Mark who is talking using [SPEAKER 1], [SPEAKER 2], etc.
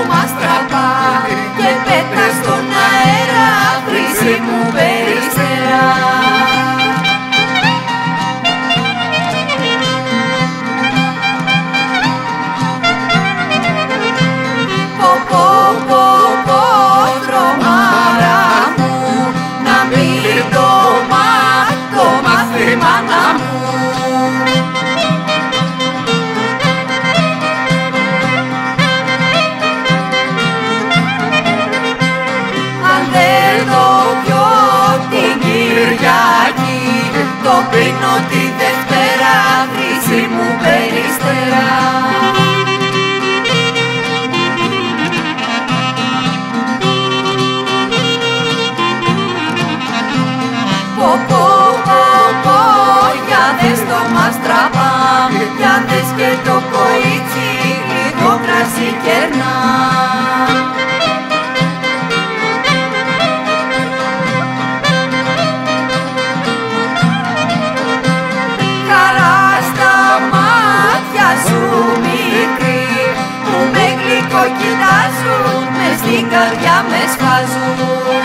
[SPEAKER 1] μας τραπά και πέτας στον αέρα, χρυσή μου περιστερά. Το πίνω τη Δευτέρα, χρυσή μου περιστερά. Για δες το μαστραπά, για δες και το κορίτσι, λίγο κρασί κερνά. Κοιτάζουν, μες στην καρδιά με σφάζουν.